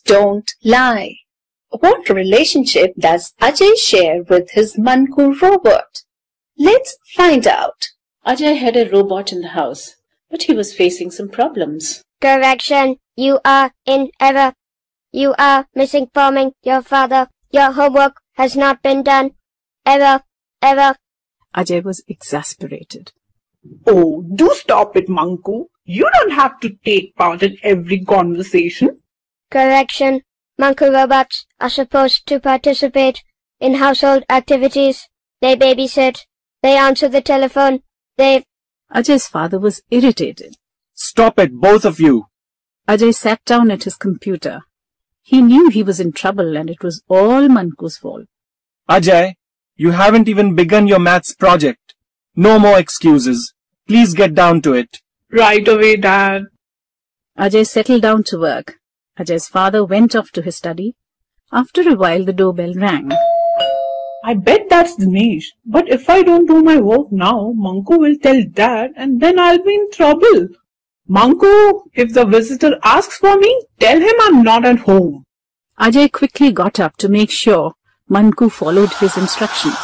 don't lie. What relationship does Ajay share with his Manku robot? Let's find out. Ajay had a robot in the house, but he was facing some problems. Correction, you are in error. You are misinforming your father. Your homework has not been done. Error. Ajay was exasperated. Oh, do stop it, Manku. You don't have to take part in every conversation. Correction, Manku robots are supposed to participate in household activities. They babysit. They answer the telephone. Ajay's father was irritated. Stop it, both of you! Ajay sat down at his computer. He knew he was in trouble and it was all Manku's fault. Ajay, you haven't even begun your maths project. No more excuses. Please get down to it. Right away, Dad. Ajay settled down to work. Ajay's father went off to his study. After a while, the doorbell rang. I bet that's Dinesh. But if I don't do my work now, Manku will tell Dad and then I'll be in trouble. Manku, if the visitor asks for me, tell him I'm not at home. Ajay quickly got up to make sure Manku followed his instructions.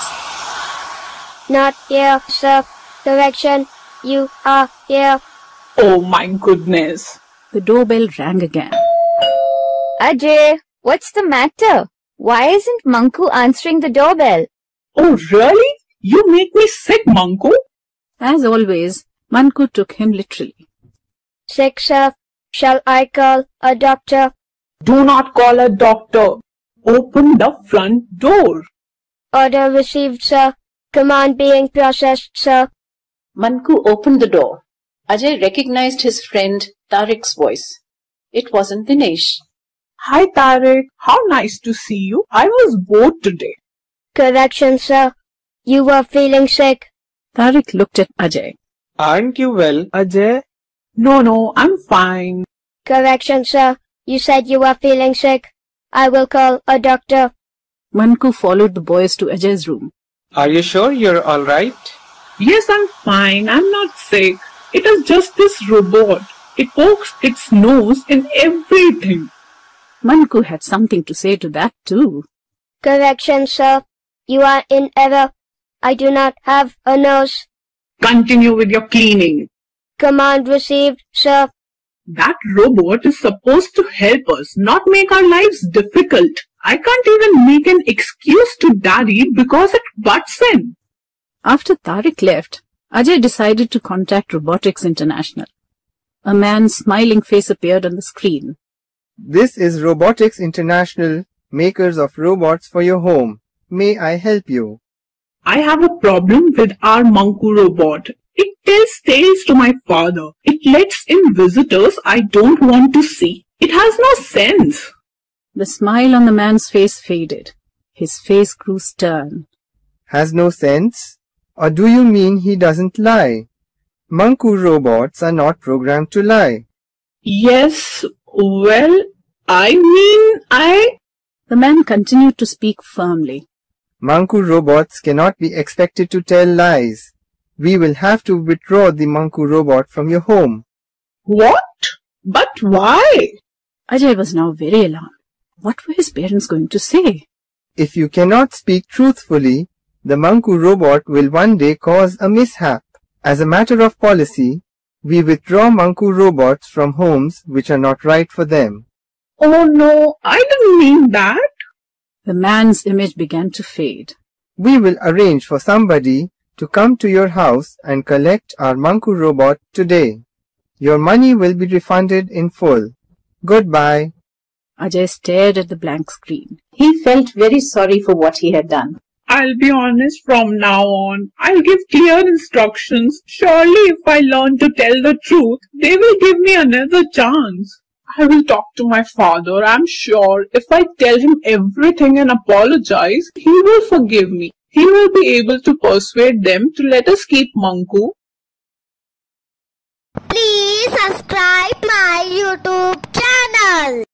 Not here, sir. Correction, you are here. Oh my goodness. The doorbell rang again. Ajay, what's the matter? Why isn't Manku answering the doorbell? Oh really? You make me sick, Manku. As always, Manku took him literally. Sick, sir. Shall I call a doctor? Do not call a doctor. Open the front door. Order received, sir. Command being processed, sir. Manku opened the door. Ajay recognized his friend Tariq's voice. It wasn't Dinesh. Hi Tariq, how nice to see you. I was bored today. Correction, sir. You were feeling sick. Tariq looked at Ajay. Aren't you well, Ajay? No, I'm fine. Correction, sir. You said you were feeling sick. I will call a doctor. Manku followed the boys to Ajay's room. Are you sure you're alright? Yes, I'm fine. I'm not sick. It is just this robot. It pokes its nose in everything. Manku had something to say to that too. Correction, sir. You are in error. I do not have a nose. Continue with your cleaning. Command received, sir. That robot is supposed to help us, not make our lives difficult. I can't even make an excuse to Daddy because it butts in. After Tariq left, Ajay decided to contact Robotics International. A man's smiling face appeared on the screen. This is Robotics International, makers of robots for your home. May I help you? I have a problem with our Manku robot. It tells tales to my father. It lets in visitors I don't want to see. It has no sense. The smile on the man's face faded. His face grew stern. Has no sense? Or do you mean he doesn't lie? Manku robots are not programmed to lie. Yes, well, I... The man continued to speak firmly. Manku robots cannot be expected to tell lies. We will have to withdraw the Manku robot from your home. What? But why? Ajay was now very alarmed. What were his parents going to say? If you cannot speak truthfully, the Manku robot will one day cause a mishap. As a matter of policy, we withdraw Manku robots from homes which are not right for them. Oh no, I didn't mean that. The man's image began to fade. We will arrange for somebody to come to your house and collect our Manku robot today. Your money will be refunded in full. Goodbye. Ajay stared at the blank screen. He felt very sorry for what he had done. I'll be honest from now on. I'll give clear instructions. Surely if I learn to tell the truth, they will give me another chance. I will talk to my father. I'm sure if I tell him everything and apologize, he will forgive me. He will be able to persuade them to let us keep Manku. Please subscribe my YouTube channel.